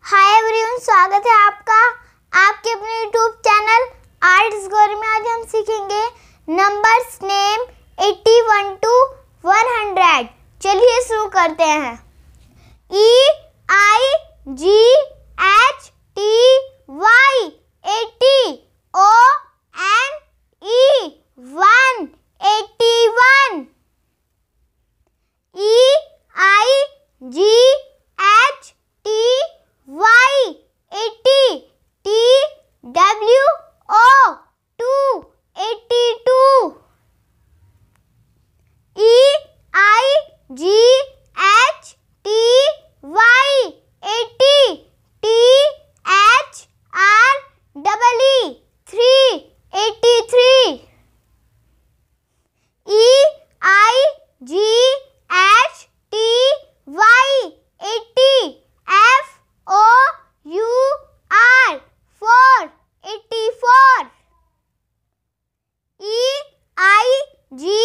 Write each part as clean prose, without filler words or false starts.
Hi everyone, स्वागत है आपका आपके अपने यूट्यूब चैनल आर्ट्स गौर में। आज हम सीखेंगे नंबर्स नेम 81 to 100। चलिए शुरू करते हैं। EIGHTY 80 ONE 1 81 EIGHTY 80 TWO 2 82 EIGHTY 80 THREE 3 83 EIGHTY 80 FOUR 4 84 EIGHTY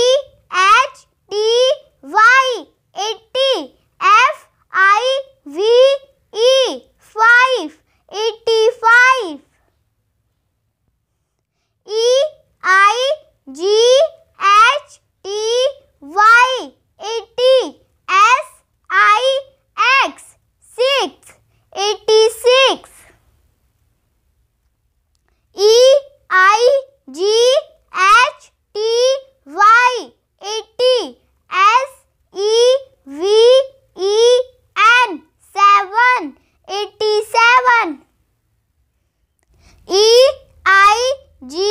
80 FIVE 5 85 EIGHTY 80 SIX 6 86 EIGHTY 80 SEVEN 7 87 EIGHTY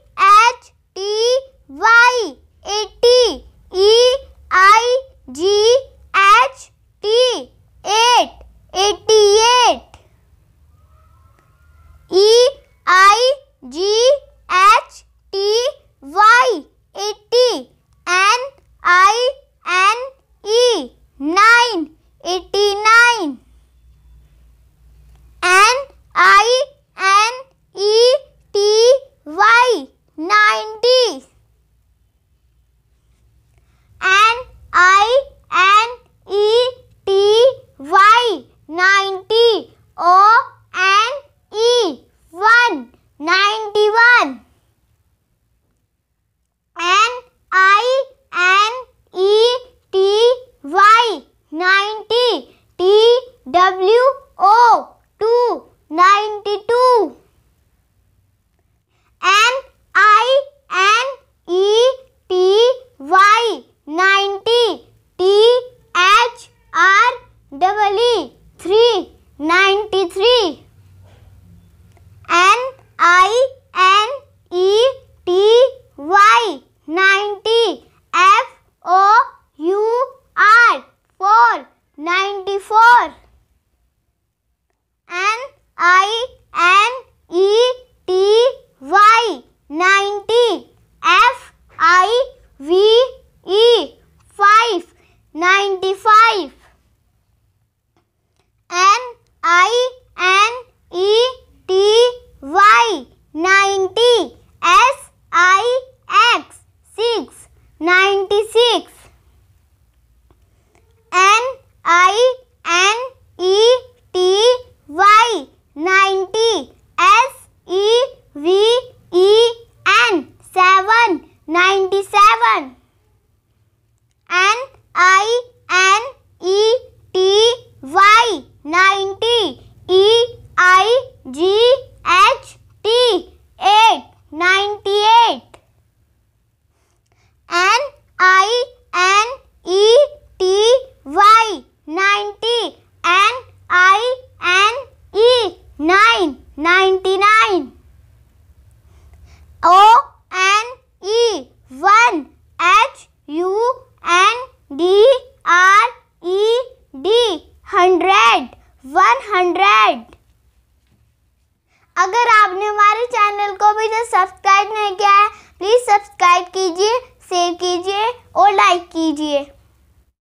99 ONE 100 100। अगर आपने हमारे चैनल को अभी तक सब्सक्राइब नहीं किया है, प्लीज सब्सक्राइब कीजिए, शेयर कीजिए और लाइक कीजिए।